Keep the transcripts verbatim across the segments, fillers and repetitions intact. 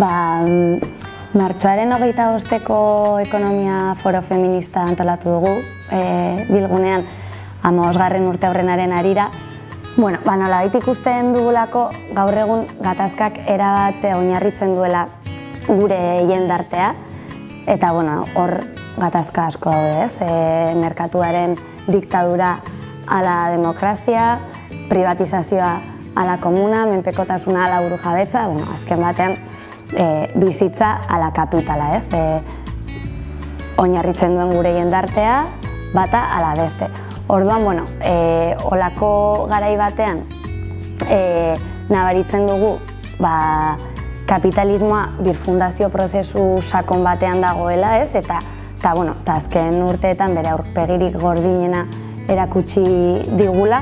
Ba, martxoaren hogeita bosteko ekonomia foro feminista antolatu dugu, e, bilgunean hamabosgarren urte aurrenaren harira. Bueno, ba, nolabait ikusten dugulako gaur egun gatazkak erabat oinarritzen duela gure jendartea, eta bueno, hor gatazka asko daude, ez? E, merkatuaren diktadura ala demokrazia, privatizazioa ala komuna, menpekotasuna ala burujabetza, bueno, azken batean e, bizitza ala kapitala, ez? E, oinarritzen duen gure jendartea, bata ala beste. Orduan, bueno, e, olako garai batean e, nabaritzen dugu ba, kapitalismoa birfundazio prozesu sakon batean dagoela, ez? Eta, eta, bueno, eta azken urteetan bere aurpegirik gordinena erakutsi digula.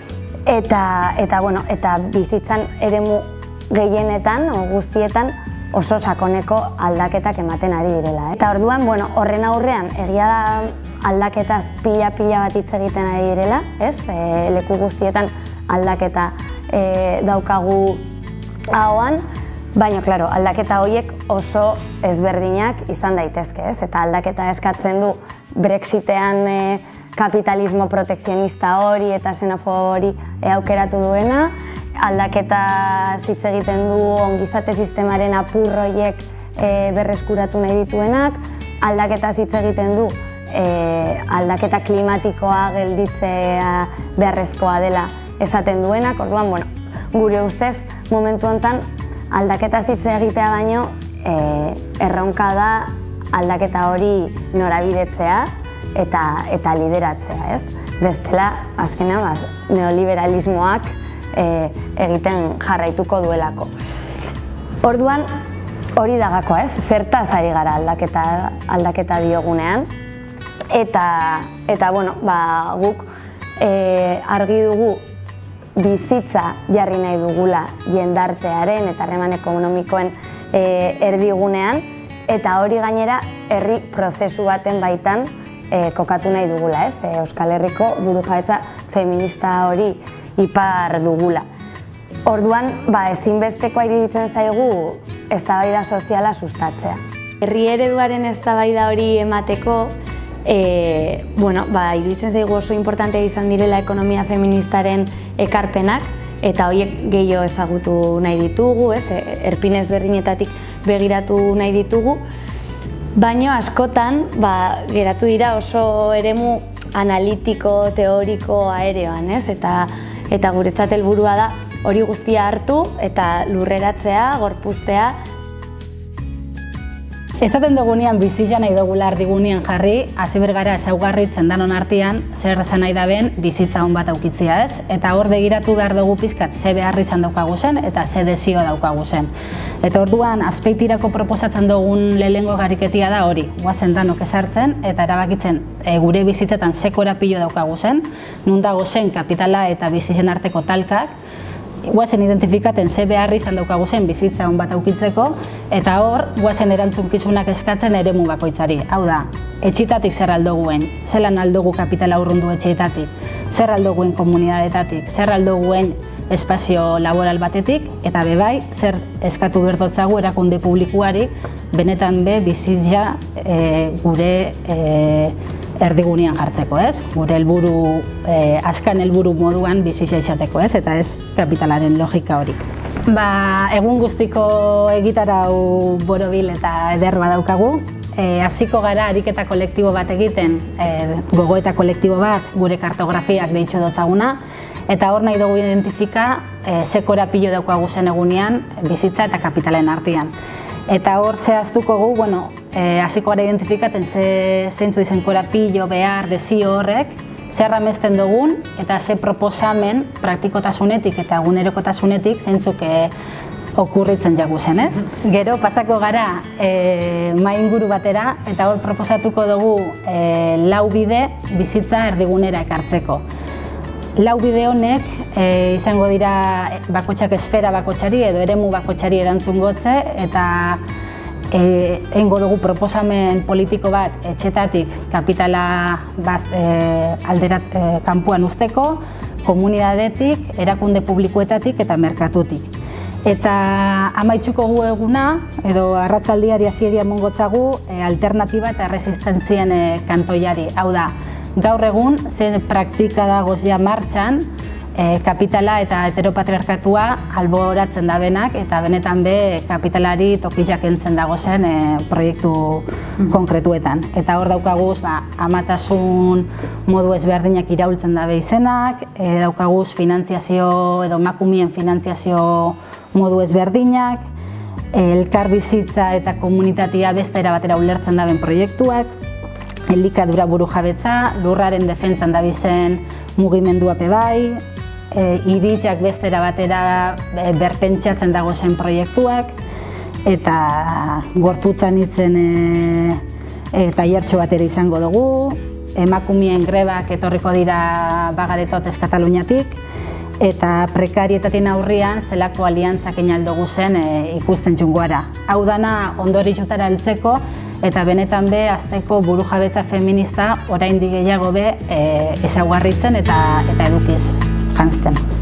Eta, eta, bueno, eta bizitzan eremu gehienetan, o guztietan, oso sakoneko aldaketak ematen ari direla. Eta orduan, bueno, horren aurrean, egia da aldaketaz pila-pila bat hitz egiten ari direla, ez? E, leku guztietan aldaketa e, daukagu ahoan, baina, klaro, aldaketa horiek oso ezberdinak izan daitezke, ez? Eta aldaketa eskatzen du Brexitean e, kapitalismo protekzionista hori eta xenofobo hori e, aukeratu duena, aldaketa hitz egiten du ongizate sistemaren apurroiek e, berreskuratu nahi dituenak, aldaketa hitz egiten du e, aldaketa klimatikoa gelditzea beharrezkoa dela esaten duenak. Orduan, bueno, gure ustez momentu honetan aldaketa hitz egitea baino e, erronka da aldaketa hori norabidetzea eta, eta lideratzea, ez? Bestela, azkenean, bas, neoliberalismoak e, egiten jarraituko duelako. Orduan, hori dagakoa, ez? Zertaz ari gara aldaketa, aldaketa diogunean. Eta, eta bueno, ba, guk e, argi dugu bizitza jarri nahi dugula jendartearen eta harreman ekonomikoen e, erdigunean, eta hori gainera herri prozesu baten baitan e, kokatu nahi dugula, ez? E, Euskal Herriko burujabetza feminista hori ipar dugula. Orduan, ba, ezinbestekoa iruditzen zaigu eztabaida soziala sustatzea. Herri ereduaren eztabaida hori emateko, e, bueno, ba, iruditzen zaigu oso importante izan direla ekonomia feministaren ekarpenak, eta horiek gehiago ezagutu nahi ditugu, ez? Erpin ezberdinetatik begiratu nahi ditugu, baina askotan ba, geratu dira oso eremu analitiko, teoriko, aereoan, ez? Eta, eta guretzat helburua da hori guztia hartu eta lurreratzea, gorpuztea. Ezaten dugunean bizitza nahi dugula erdigunean jarri, hasi bergara ezaugarritzen danon artean zer esan nahi daben bizitza hon bat aukitzea, ez? Eta hor begiratu behar dugu pizkat ze beharri izan daukagu zen eta ze desio daukagu zen. Eta orduan azpeitirako proposatzen dugun lehengo gariketia da hori, guazen danok esartzen eta erabakitzen e, gure bizitzetan ze korapilo daukagu zen, nun dago zen kapitala eta bizitzen arteko talkak, guazen identifikaten ze beharri izan daukagu zen bizitza hon bat aukitzeko, eta hor, guazen erantzunkizunak eskatzen eremu bakoitzari. Hau da, etxitatik zer aldoguen, zelan aldogu kapitala urrundu etxeetatik, zer aldoguen komunidadetatik, zer aldoguen espazio laboral batetik, eta bebai, zer eskatu berdotzagu erakunde publikuari, benetan be bizitza e, gure e, erdigunean jartzeko, ez? Gure helburu, eh, askan helburu moduan bizitza izateko, ez? Eta ez kapitalaren logika hori. Ba, egun guztiko egitarau borobil eta eder badaukagu. E, hasiko gara ariketa kolektibo bat egiten, e, gogoeta kolektibo bat, gure kartografiak deitxo dotzaguna, eta hor nahi dugu identifika e, ze korapilo daukagu zen egunean bizitza eta kapitalen artean. Eta hor zehaztuko gu, bueno, hasiko gara identifikaten ze, zeintzu izen korapilo, behar, desio horrek, zer amesten dugun eta ze proposamen praktikotasunetik eta egunerokotasunetik zeintzuk e, okurritzen jagu zen, ez? Gero pasako gara e, mai inguru batera eta hor proposatuko dugu e, lau bide bizitza erdigunera ekartzeko. Lau bide honek e, izango dira bakotxak esfera bakotxari edo eremu bakotxari erantzungotze eta e, eingo dugu proposamen politiko bat etxetatik kapitala baz, e, alderat, e, kanpoan usteko, komunidadetik, erakunde publikoetatik eta merkatutik. Eta amaitzuko gu eguna, edo arratzaldiari hasieria mongotzagu, e, alternatiba eta resistentzien e, kantoiari. Hau da, gaur egun, zen praktika dagoz ja martxan, e, kapitala eta heteropatriarkatua alboratzen da benak, eta benetan be kapitalari tokizak entzen dagozen e, proiektu konkretuetan. Eta hor daukaguz, ba, amatasun modu ezberdinak iraultzen dabe izenak, e, daukaguz finantziazio edo emakumeen finantziazio modu ezberdinak, elkarbizitza eta komunitatea beste era batera ulertzen daben proiektuak, elikadura burujabetza, lurraren defentzan dabizen mugimendua pe bai, e, iritzak beste era batera e, berpentsatzen dagozen proiektuak, eta gorputzan hitzen e, e, tailertxo batera izango dugu, emakumeen grebak etorriko dira Bagadetot Kataluniatik, eta prekarietateen aurrian zelako aliantzak inaldugu zen e, ikusten txungoara. Hau dana ondorizutara heltzeko eta benetan be azteko burujabetza feminista oraindik gehiago be e, ezaugarritzen eta, eta edukiz janzten.